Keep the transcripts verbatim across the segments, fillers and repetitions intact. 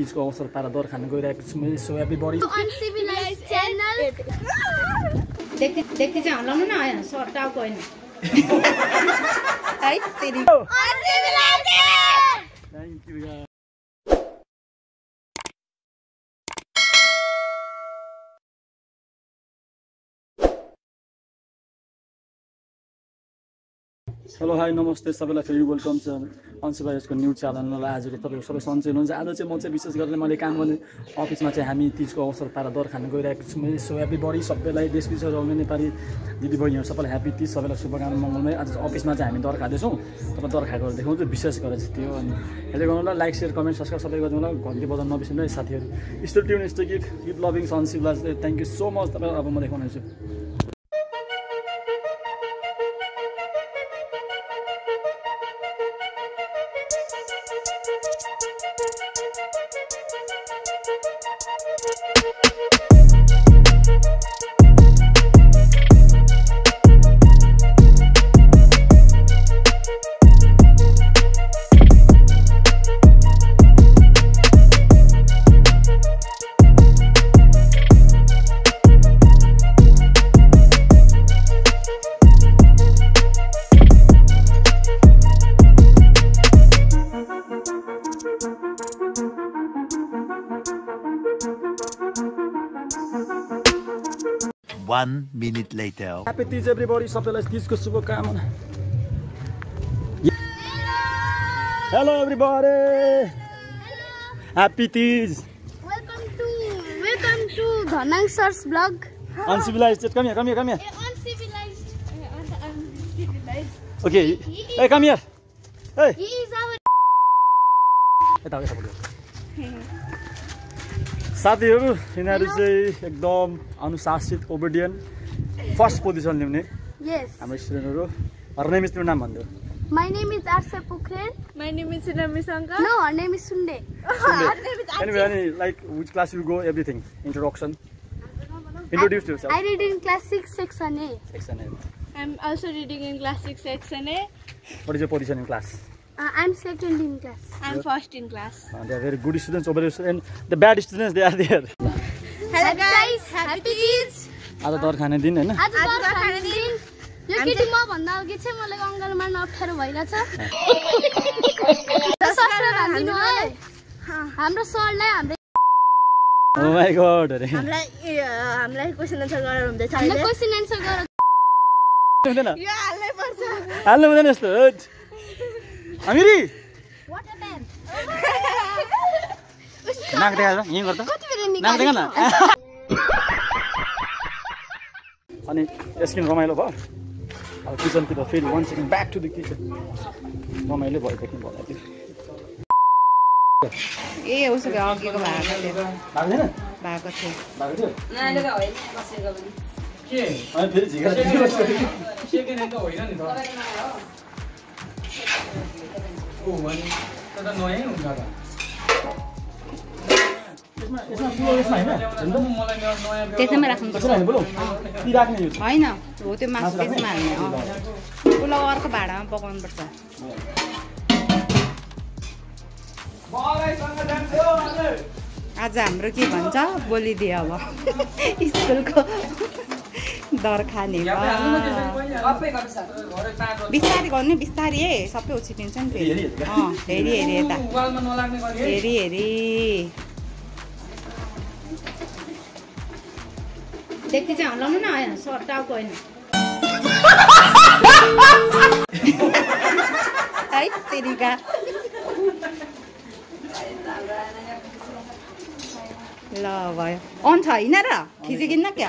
तिजको अवसर पाएर दर खान गइरहेको छु। सो एभ्रीबडी अनसिभिलाइज च्यानल देखि देखि चाहिँ हल्लाउनु न हैन सर्ट आउट हैन है तेरी अनसिभिलाइज थ्यांक यू यार। हेलो हाई नमस्ते सबैलाई फेरि वेलकम छ अनसिभिलाइजको न्यू च्यानललाई। आजको तपाईँको सबै सन्चै हुनुहुन्छ। आज चाहिँ म चाहिँ विशेष गरेर मैले काम गर्ने अफिसमा चाहिँ हामी तिजको अवसर पाएर दर खान गइरहेको छौँ। सो एभ्रीबडी सबैलाई देश विदेशमा रहने नेपाली दिदीबहिनीहरू सबैलाई ह्याप्पी तिज, सबैलाई शुभकामना मङ्गलमय। आज अफिसमा चाहिँ हामी दर खाँदैछौँ, तपाईँ दर खाएको देखाउँछु विशेष गरेर चाहिँ त्यो। अनि हेर्दै गर्नुलाई लाइक सेयर कमेन्ट सब्सक्राइब सबै गर्नु होला, घन्टी बजाउन नबिर्सिनु है साथीहरू। Stay tune stay keep keep loving uncivilized. Thank you so much. तपाईँ अब म देखाउनेछु। One minute later. Happy Tees everybody, सबैलाई तिजको शुभकामना। Hello everybody. Happy Tees. Welcome to welcome to Dhanang Sir's vlog. Uncivilized. Come here, come here, come here. Uncivilized. Uncivilized. Okay. Hey, come here. Hey. He is our यता यता बोल्नु। साथीहरू यिनीहरू चाहिँ एकदम अनुशासित ओबिडियन्ट फर्स्ट पोजिसन ल्याउने Yes. हाम्रो स्टुडेन्टहरू। Her name is तिम्रो नाम भन्दियो। My name is Arsha Pukhrel. My name is Sunami Shankar. No, her name is Sunde. Her name is anyway, any, like which class you go, everything, introduction. Introduce yourself. I read in class six section A. Section A. I'm also reading in class six section A. What is your position in class? Uh, I'm second in class. I'm first in class. Uh, they are very good students over there, and the bad students they are there. Hello guys, happy Tees. आज दर खाने दिन हैन? आज दर खाने दिन। यो केटी म भन्दा अघि चाहिँ मलाई अङ्गाल मार्न अप्ठ्यारो भइरहेछ। सब्स्क्राइब हान्दिनु है। हाम्रो सरलाई हाम्रो Oh my god अरे। हामीलाई हामीलाई क्वेशन आन्सर गरेर हुँदैछ अहिले। ल क्वेशन आन्सर गर। हुँदैन? यो हाल्नै पर्छ। हाल्नु हुँदैन यस्तो। अमिरी What happened? नाक देखाएर यही गर्दा कति बेर नाक देखा निकाल्नु? न। अनि स्किन रमाइलो भयो। अब किचन तिर फेरि one second back to the kitchen. रमाइलो भयो देखि भन्दा थियो। ए उसो भए अघिको भएको थियो। भएको छैन? भएको थियो। भएको थियो? नानीको होइन बसेको पनि के? अनि फेरि झिका सेकेन्ड त होइन नि त। ओ अनि त नयाँ हुन्छ त। यसमा यसमा ठुलो यसमा हैन? मलाई नयाँ त्यसैमा राख्नुपर्छ। हैन बोलौ। कि राख्ने यो? हैन, हो त्यो मासु त्यसमा हाल्ने। अँ। उसलाई अर्को भाँडामा पकाउनुपर्छ। आज हाम्रो के भन्छ बोलिदियो अब स्कुलको दर खाने बिस्तारै गर्ने बिस्तारै है सबै उछिटिन्छ नि फेरि। अँ हेरी हेरी यता हेरी हेरी देखि चाहिँ हल्लाउनु न हैन सर्ट आउट होइन है तेरिका। ल भयो अन छ होइन र खिचिकिन्न क्या?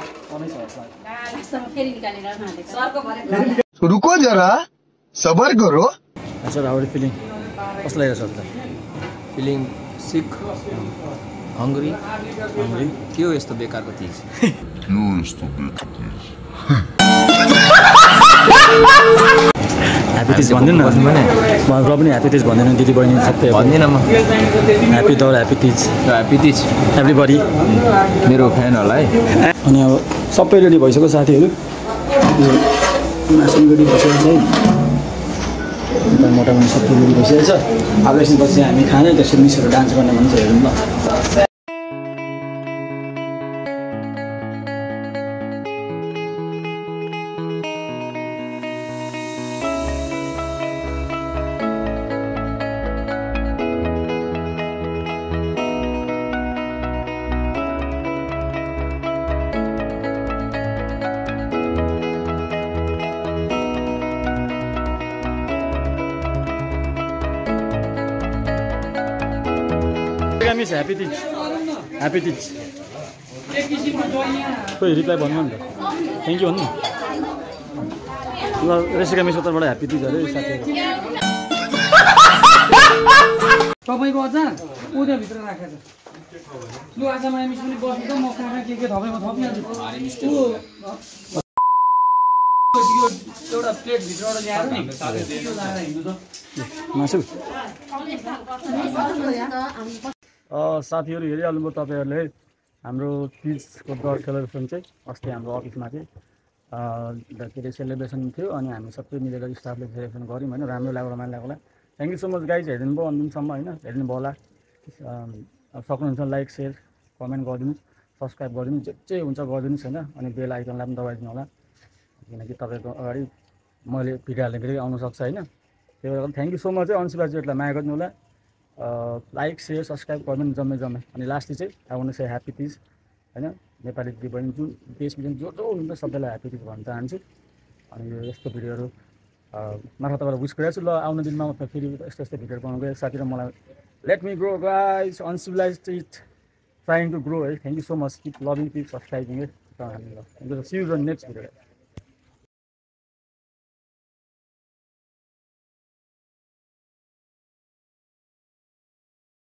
रुको जरा सबर करो। Sir how are you feeling? कस्तो लागेको छ त? फिलिङ सिक हङ्ग्री हङ्ग्री के हो यस्तो बेकारको तिज? के हो यस्तो बेकारको तिज? ह्याप्पी तिज भन्दिनु न। म र पनि ह्याप्पी तिज भन्दैन दिदी बहिनी सबै भन्दिनँ म। ह्याप्पी दर happy Teej happy Teej everybody. मेरो फ्यान होला है। अनि अब सबै रेडी भइसक्यो साथीहरू। मासु रेडी भइसकेको छ है। त मोटामोटी सब रेडी भइसकेको छ। अब एकछिनपछि हामी खाने त्यसरी मिसहरू डान्स गर्ने भन्छ हेरौँ ल। Miss happy Teej happy Teej खोइ रिप्लाई भन्नु नि त थ्याङ्क यू भन्नु ल। रेसिका मिसको तर्फबाट ह्याप्पी तिज अरे साथीहरू। तपाईँको अझ ऊ त्यहाँभित्र राखेको छ लु। आज माया मिस पनि बस्नु त म कहाँ के के थपेको थपिहाल्छु। एउटा प्लेट भित्रबाट ल्याएर नि हिँड्नु त मासु साथीहरू हेरिहाल्नुभयो तपाईँहरूले हाम्रो तिजको दर सेलिब्रेसन चाहिँ अस्ति हाम्रो अफिसमा चाहिँ के अरे सेलिब्रेसन थियो अनि हामी सबै मिलेर स्टाफले सेलिब्रेसन गऱ्यौँ होइन। राम्रो लाग्यो रमाइलो लाग्यो। Thank you so much guys, हेरिदिनु भयो अन्तिमसम्म होइन, हेरिदिनु भयो होला। सक्नुहुन्छ लाइक सेयर कमेन्ट गरिदिनुहोस्, सब्सक्राइब गरिदिनुहोस्, जे जे हुन्छ गरिदिनुहोस् होइन। अनि बेल आइकनलाई पनि दबाइदिनु होला किनकि तपाईँको अगाडि मैले भिडियो हाल्ने फेरि आउनसक्छ होइन। त्यही भएर थ्याङ्क यू सो मच है। अन्सी बाजेहरूलाई माया गरिदिनु होला। लाइक सेयर सब्सक्राइब कमेन्ट जम्मै जम्मै। अनि लास्टली चाहिँ I want to say happy Teej होइन। नेपाली दिदी-बहिनी जुन देश विदेश जो जो हुनुहुन्छ सबैलाई ह्याप्पी तिज भन्न चाहन्छु। अनि यो यस्तो भिडियोहरू मार्फत तपाईँलाई विस गरिरहेको छु। ल आउने दिनमा म फेरि यस्तो यस्तो भिडियोहरू बनाउनु गएको साथी र मलाई let me grow guys uncivilized it trying to grow है। Thank you so much, keep loving, keep subscribing है। See you in next video.